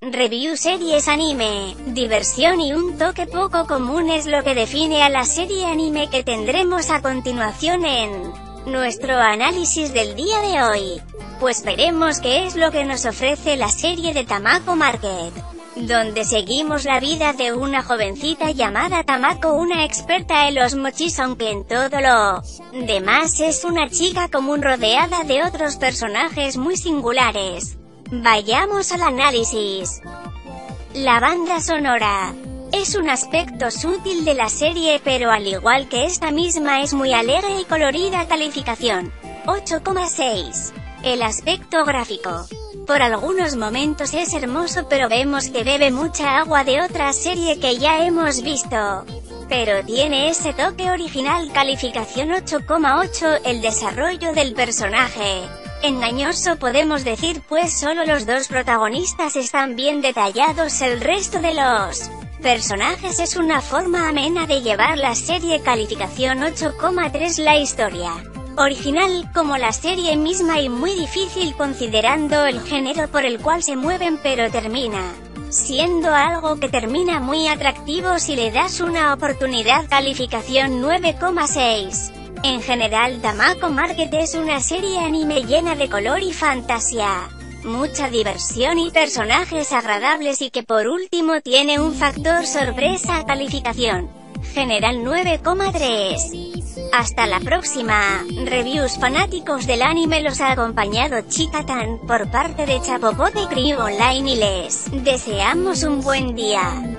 Review series anime, diversión y un toque poco común es lo que define a la serie anime que tendremos a continuación en nuestro análisis del día de hoy. Pues veremos qué es lo que nos ofrece la serie de Tamako Market, donde seguimos la vida de una jovencita llamada Tamako, una experta en los mochis, aunque en todo lo demás es una chica común rodeada de otros personajes muy singulares. Vayamos al análisis. La banda sonora es un aspecto sutil de la serie, pero al igual que esta misma es muy alegre y colorida. Calificación 8,6. El aspecto gráfico por algunos momentos es hermoso, pero vemos que bebe mucha agua de otra serie que ya hemos visto, pero tiene ese toque original. Calificación 8,8. El desarrollo del personaje engañoso podemos decir, pues solo los dos protagonistas están bien detallados, el resto de los personajes es una forma amena de llevar la serie. Calificación 8,3. La historia original, como la serie misma, y muy difícil considerando el género por el cual se mueven, pero termina siendo algo que termina muy atractivo si le das una oportunidad. Calificación 9,6. En general, Tamako Market es una serie anime llena de color y fantasía, mucha diversión y personajes agradables, y que por último tiene un factor sorpresa. Calificación general 9,3. Hasta la próxima. Reviews fanáticos del anime, los ha acompañado Chikatan por parte de Chapopote Crew Online y les deseamos un buen día.